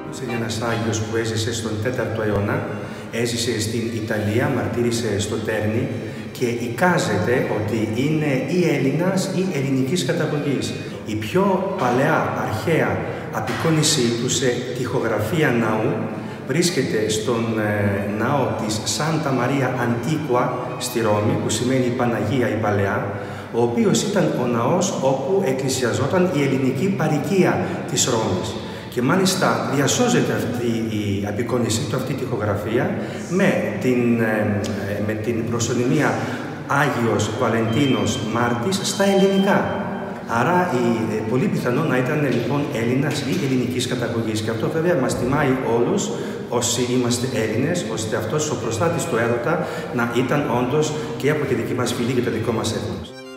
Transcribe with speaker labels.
Speaker 1: Είναι ένας Άγιος που έζησε στον 4ο αιώνα, έζησε στην Ιταλία, μαρτύρησε στο Τέρνη και εικάζεται ότι είναι ή Έλληνας ή ελληνικής καταγωγής. Η πιο παλαιά, αρχαία απεικόνισή του σε τοιχογραφία ναού βρίσκεται στον ναό της Σάντα Μαρία Αντίκουα στη Ρώμη, που σημαίνει Παναγία η Παλαιά, ο οποίος ήταν ο ναός όπου εκκλησιαζόταν η ελληνική παροικία της Ρώμης. Και μάλιστα διασώζεται αυτή η απεικόνισή του, αυτή η τοιχογραφία, με την προσωνυμία Άγιος Βαλεντίνος Μάρτης στα ελληνικά. Άρα, πολύ πιθανό να ήταν λοιπόν Έλληνας ή ελληνικής καταγωγής. Και αυτό βέβαια μας τιμάει όλους όσοι είμαστε Έλληνες, ώστε αυτός ο προστάτης του έρωτα να ήταν όντως και από τη δική μας φυλή και το δικό μας έθνος.